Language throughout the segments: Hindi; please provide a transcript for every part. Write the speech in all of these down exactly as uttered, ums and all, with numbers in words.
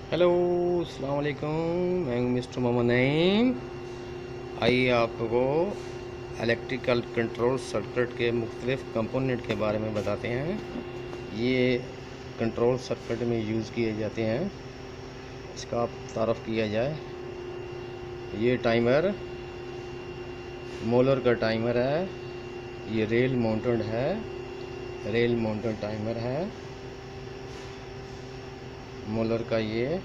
हेलो, अस्सलाम वालेकुम। मैं हूं मिस्टर मोहम्मद नईम। आइए आपको इलेक्ट्रिकल कंट्रोल सर्किट के मुख्तलिफ कंपोनेंट के बारे में बताते हैं। ये कंट्रोल सर्किट में यूज़ किए जाते हैं। इसका आप तारफ़ किया जाए, ये टाइमर मोलर का टाइमर है। ये रेल माउंटेड है, रेल माउंटेड टाइमर है मोलर का। ये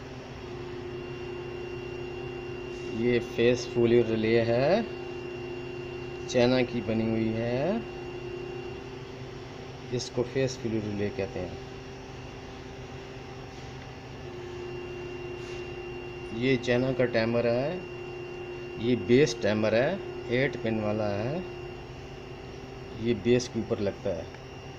ये phase failure relay, China की बनी हुई है। इसको फेस फुली रिले कहते हैं। ये चाइना का टाइमर है। ये बेस टाइमर है, एट पिन वाला है। ये बेस के ऊपर लगता है।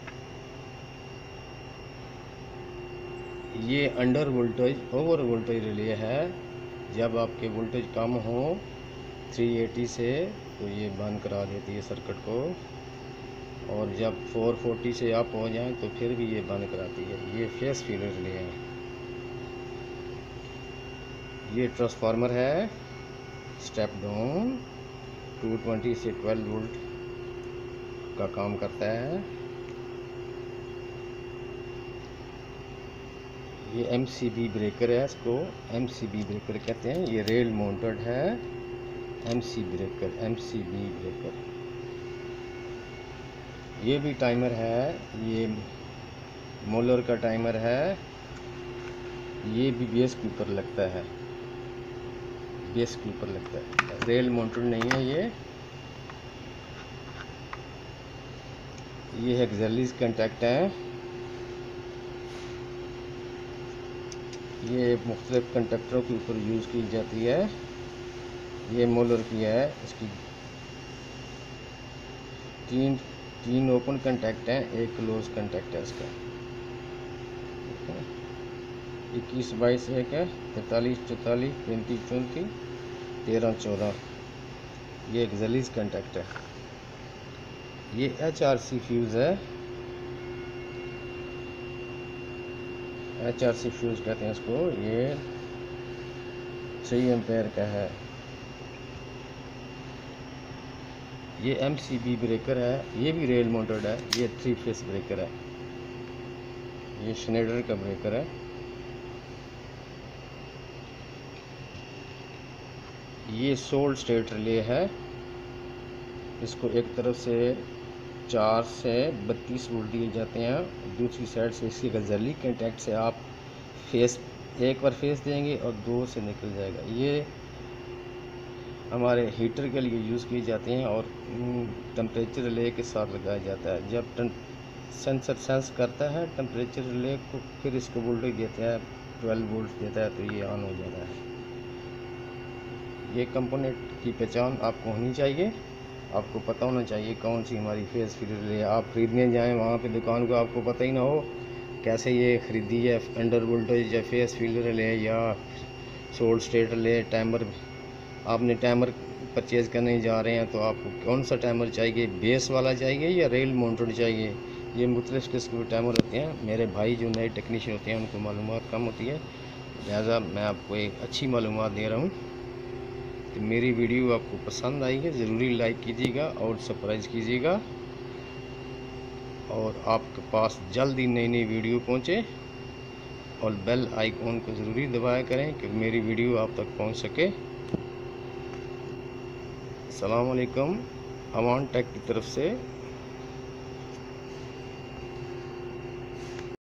ये under voltage over voltage relay है। जब आपके वोल्टेज कम हो थ्री एटी से तो ये बंद करा देती है सर्किट को, और जब फोर फोर्टी से अप हो जाए तो फिर भी ये बंद कराती है। ये फेस फुली रिले है। ये ट्रांसफार्मर है, स्टेप डाउन टू ट्वेंटी से ट्वेल्व वोल्ट का काम करता है। ये एमसीबी ब्रेकर है, इसको एमसीबी ब्रेकर कहते हैं। ये रेल माउंटेड है, एमसीबी ब्रेकर एमसीबी ब्रेकर। ये भी टाइमर है, ये मोलर का टाइमर है। ये भी बेस के ऊपर लगता है, बेस के ऊपर लगता है, रेल माउंटेड नहीं है ये। ये एक्सेलीज कंटैक्ट है। ये मुख्तलिफ कंडक्टरों के ऊपर यूज़ की जाती है। ये मोलर की है। इसकी तीन तीन ओपन कंटैक्ट हैं, एक क्लोज कंटैक्ट है इसका। इक्कीस बाईस एक है, तैंतालीस चौतालीस पैंतीस चौंतीस तेरह चौदह। ये एक्सेलीज कंटैक्ट है। ये एच आर सी फ्यूज़ है, एच आर सी फ्यूज़ कहते हैं इसको। ये थ्री एम्पेयर का है। ये एम सी बी ब्रेकर है। ये भी रेल माउंटेड है। ये थ्री फेस ब्रेकर है। ये श्नेडर का ब्रेकर है। ये सोल्ड स्टेट रिले है। इसको एक तरफ से चार से बत्तीस वोल्ट दिए जाते हैं, दूसरी साइड से इसकी गजली कंटैक्ट से आप फेस एक बार फेस देंगे और दो से निकल जाएगा। ये हमारे हीटर के लिए यूज़ किए जाते हैं और टेम्परेचर रिले के साथ लगाया जाता है। जब सेंसर सेंस करता है टेम्परेचर रिले को, फिर इसको वोल्टेज देता है, ट्वेल्व वोल्ट देता है तो ये ऑन हो जाता है। ये कंपोनेंट की पहचान आपको होनी चाहिए। आपको पता होना चाहिए कौन सी हमारी फेस फुली रिले। आप ख़रीदने जाएं वहाँ पे दुकान को, आपको पता ही ना हो कैसे ये ख़रीदी है, अंडर वोल्टेज या phase failure relay solid state relay timer. आपने टाइमर परचेज़ करने जा रहे हैं तो आपको कौन सा टाइमर चाहिए, बेस वाला चाहिए या रेल माउंटेड चाहिए। ये मुख्तलिफ़ किस्म के टाइमर होते हैं। मेरे भाई जो नए टेक्नीशियन होते हैं उनको मालूमात कम होती है, लिहाजा मैं आपको एक अच्छी मालूमात दे रहा हूँ। तो मेरी वीडियो आपको पसंद आई है, ज़रूरी लाइक कीजिएगा और सब्सक्राइब कीजिएगा, और आपके पास जल्दी नई नई वीडियो पहुँचे, और बेल आइकॉन को ज़रूरी दबाया करें कि मेरी वीडियो आप तक पहुँच सके। अस्सलाम वालेकुम। अमान टेक की तरफ से